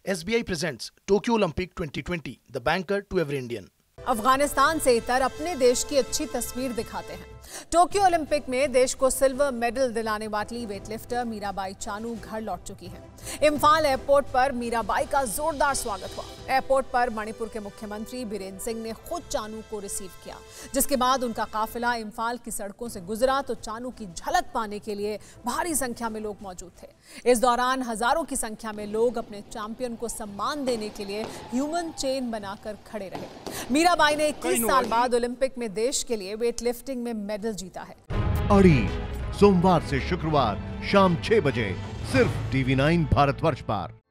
SBI presents Tokyo Olympic 2020, the banker to every Indian. Afghanistan से इतर अपने देश की अच्छी तस्वीर दिखाते हैं। टोक्यो ओलंपिक में देश को सिल्वर मेडल दिलाने वाली वेटलिफ्टर मीराबाई चानू घर लौट चुकी हैं। इम्फाल एयरपोर्ट पर मीराबाई का जोरदार स्वागत हुआ। एयरपोर्ट पर मणिपुर के मुख्यमंत्री बीरेन सिंह ने खुद चानू को रिसीव किया, जिसके बाद उनका काफिला इम्फाल की सड़कों से गुजरा तो चानू की झलक पाने के लिए भारी संख्या में लोग मौजूद थे। इस दौरान हजारों की संख्या में लोग अपने चैंपियन को सम्मान देने के लिए ह्यूमन चेन बनाकर खड़े रहे। मीराबाई ने 21 साल बाद ओलंपिक में देश के लिए वेटलिफ्टिंग में मेडल जीता है। अड़ी सोमवार से शुक्रवार शाम 6 बजे सिर्फ TV9 भारतवर्ष पर।